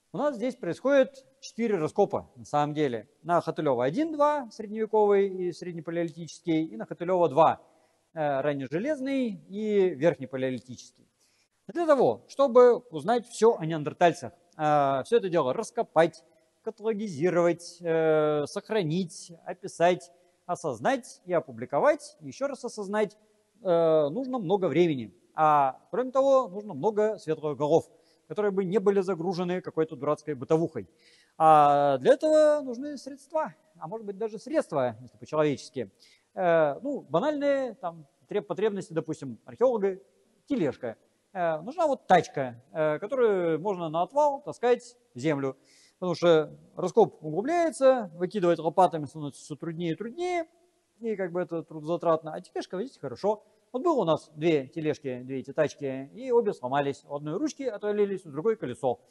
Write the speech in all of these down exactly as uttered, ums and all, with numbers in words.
У нас здесь происходит четыре раскопа, на самом деле. На Хатылева один два, средневековый и среднепалеолитический, и на Хатылева два, раннежелезный и верхнепалеолитический. Для того, чтобы узнать все о неандертальцах, все это дело раскопать, каталогизировать, сохранить, описать, осознать и опубликовать, еще раз осознать, нужно много времени. А кроме того, нужно много светлых голов, которые бы не были загружены какой-то дурацкой бытовухой. А для этого нужны средства, а может быть даже средства, если по-человечески. Ну, банальные там, потребности, допустим, археолога, тележка. Нужна вот тачка, которую можно на отвал таскать в землю. Потому что раскоп углубляется, выкидывать лопатами становится все труднее и труднее, и как бы это трудозатратно. А тележка возить хорошо. Вот было у нас две тележки, две эти тачки, и обе сломались. У одной ручки отвалились, у другой колесо.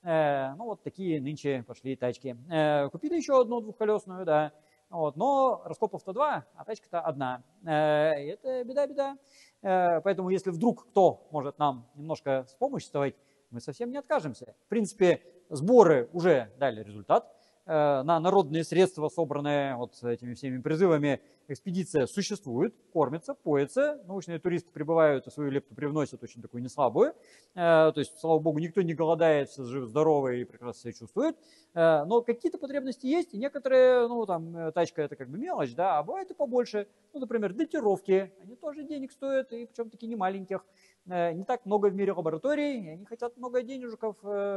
Э, ну вот такие нынче пошли тачки. Э, купили еще одну двухколесную, да. Вот, но раскопов-то два, а тачка-то одна. Э, это беда-беда. Э, поэтому если вдруг кто может нам немножко вспомоществовать, мы совсем не откажемся. В принципе, сборы уже дали результат. На народные средства, собранные вот этими всеми призывами, экспедиция существует, кормится, поется. Научные туристы прибывают и свою лепту привносят очень такую неслабую. То есть, слава богу, никто не голодает, все жив-здоровы и прекрасно себя чувствуют. Но какие-то потребности есть, и некоторые, ну там, тачка это как бы мелочь, да, а бывает и побольше. Ну, например, датировки, они тоже денег стоят, и причем таки не маленьких. Не так много в мире лабораторий, и они хотят много денежков,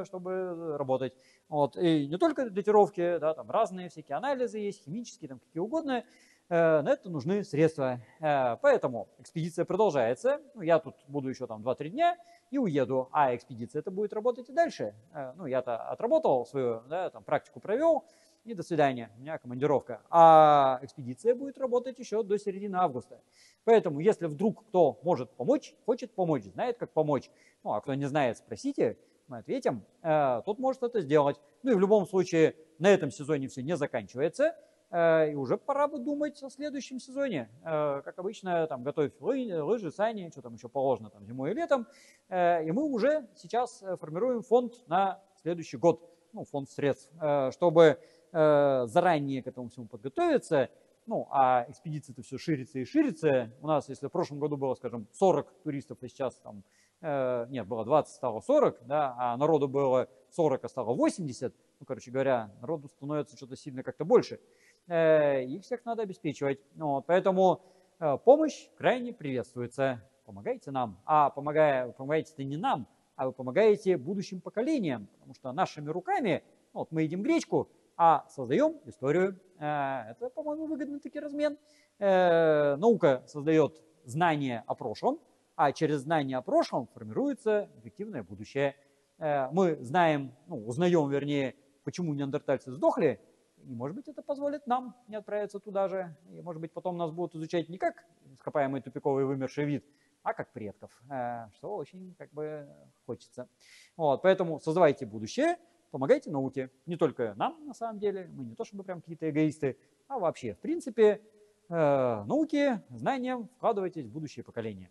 чтобы работать. Вот. И не только датировки, да, там разные всякие анализы есть, химические, там какие угодно. На это нужны средства. Поэтому экспедиция продолжается. Ну, я тут буду еще там два-три дня и уеду, а экспедиция это будет работать и дальше. Ну, я-то отработал свою, да, там, практику провел, и до свидания, у меня командировка. А экспедиция будет работать еще до середины августа. Поэтому, если вдруг кто может помочь, хочет помочь, знает, как помочь, ну, а кто не знает, спросите, мы ответим, э, тот может это сделать. Ну и в любом случае, на этом сезоне все не заканчивается, э, и уже пора бы думать о следующем сезоне. Э, как обычно, там, готовь лы, лыжи, сани, что там еще положено там, зимой и летом. Э, и мы уже сейчас формируем фонд на следующий год, ну, фонд средств, э, чтобы заранее к этому всему подготовиться. Ну, а экспедиция-то все ширится и ширится. У нас, если в прошлом году было, скажем, сорок туристов, и сейчас там, э, нет, было двадцать, стало сорок, да, а народу было сорок, а стало восемьдесят, ну, короче говоря, народу становится что-то сильно как-то больше. Э, их всех надо обеспечивать. Вот, поэтому э, помощь крайне приветствуется. Помогайте нам. А помогая, помогаете-то не нам, а вы помогаете будущим поколениям. Потому что нашими руками, ну, вот мы едим гречку, а создаем историю. Это, по-моему, выгодный таки размен. Наука создает знания о прошлом, а через знания о прошлом формируется эффективное будущее. Мы знаем, ну, узнаем, вернее, почему неандертальцы сдохли, и, может быть, это позволит нам не отправиться туда же. И, может быть, потом нас будут изучать не как ископаемый тупиковый вымерший вид, а как предков, что очень как бы хочется. Вот, поэтому создавайте будущее. Помогайте науке. Не только нам, на самом деле. Мы не то чтобы прям какие-то эгоисты, а вообще, в принципе, э, науке, знаниям вкладывайтесь в будущее поколение.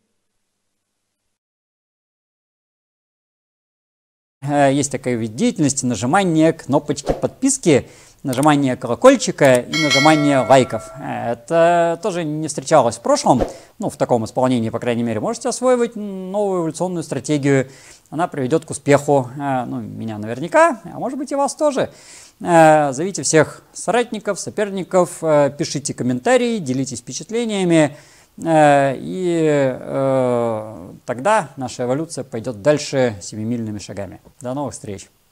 Есть такая вид деятельности — нажимание кнопочки подписки, нажимание колокольчика и нажимание лайков. Это тоже не встречалось в прошлом, ну, в таком исполнении, по крайней мере. Можете освоить новую эволюционную стратегию. Она приведет к успеху, ну, меня наверняка, а может быть и вас тоже. Зовите всех соратников, соперников, пишите комментарии, делитесь впечатлениями, и тогда наша эволюция пойдет дальше семимильными шагами. До новых встреч!